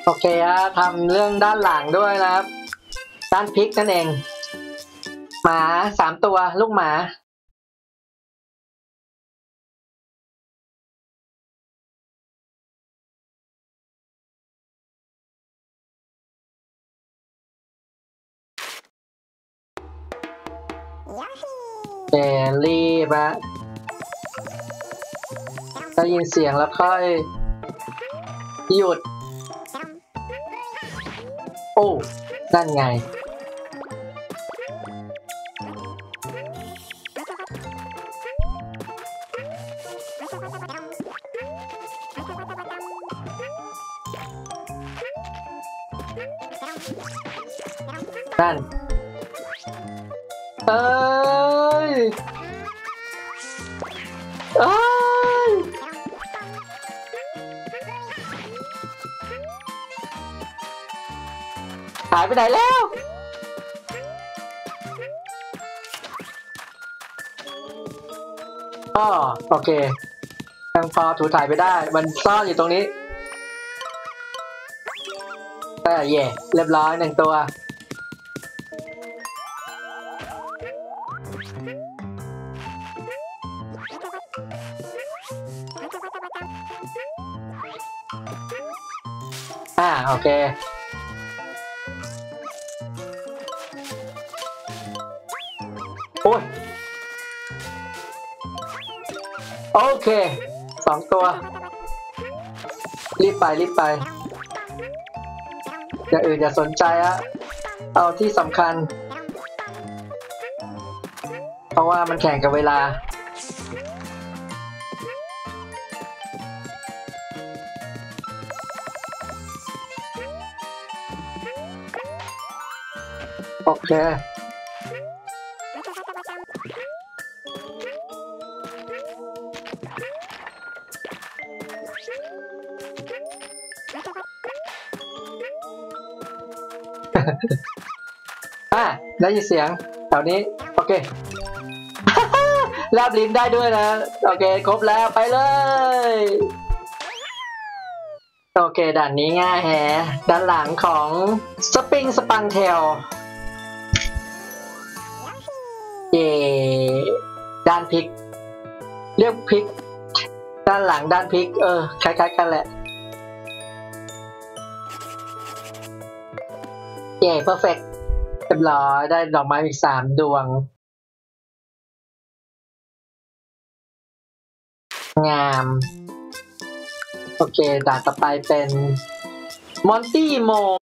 โอเคฮะทำเรื่องด้านหลังด้วยนะครับด้านพลิกนั่นเองหมา3 ตัวลูกหมารีบอะได้ยินเสียงแล้วค่อยหยุดโอ้นั่นไงนั่นเอ้ยเอ้ยหายไปไหนแล้วอ๋อโอเคยังพอถูถ่ายไปได้มันซ่อนอยู่ตรงนี้เย่เรียบร้อย1 ตัวโอเคโอ้ยโอเค2 ตัวรีบไปอย่างอื่นอย่าสนใจอะเอาที่สำคัญเพราะว่ามันแข่งกับเวลาโอเคได้ยินเสียงแถวนี้โอเค แลบลิ้นได้ด้วยนะโอเคครบแล้วไปเลยโอเคด่านนี้ง่ายแฮะด้านหลังของสปริงสปังเทลเย่ด้านพลิกเรียกพลิกด้านหลังด้านพลิกคล้ายๆกันแหละเย่เพอร์เฟกต์เรียบร้อยได้ดอกไม้อีก3 ดวงงามโอเคด่านต่อไปเป็นมอนตี้โม